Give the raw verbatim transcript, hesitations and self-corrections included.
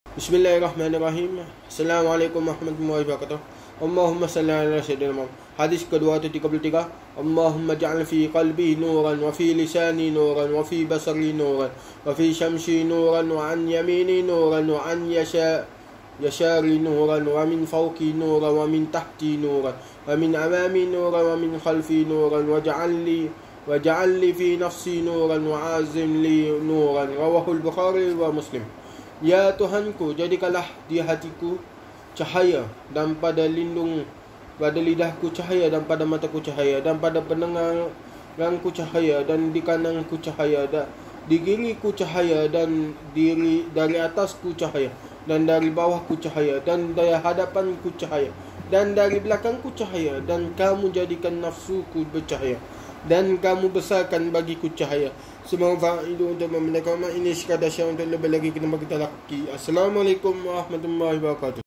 Bismillahirrahmanirrahim. Assalamualaikum warahmatullahi wabarakatuh. Allahumma salli ala sayyidina Muhammad. Hadis kedua ratus tiga puluh tiga. Allahumma ja'al fi qalbi nuran wa fi lisani nuran wa fi basari nuran wa fi syamsi nuran wa an yamini nuran wa an yasha yashari nuran wa min fawqi nuran wa min tahti nuran wa min amami nuran wa min khalfi nuran wa ja'al li wa ja'al li fi nafsi nuran wa azim li nuran. Rawahul Bukhari wa Muslim. Ya Tuhanku, jadikanlah di hatiku cahaya, dan pada lindung pada lidahku cahaya, dan pada mataku cahaya, dan pada pendengaranku cahaya, dan di kananku cahaya, dan di kiriku cahaya, dan diri dari atasku cahaya, dan dari bawahku cahaya, dan dari hadapanku cahaya, dan dari belakangku cahaya, dan kamu jadikan nafsuku bercahaya, dan kamu besarkan bagiku cahaya. Semoga itu untuk membenarkan ini sekadar syarah untuk lebih lagi kena bagi kita laki. Assalamualaikum warahmatullahi wabarakatuh.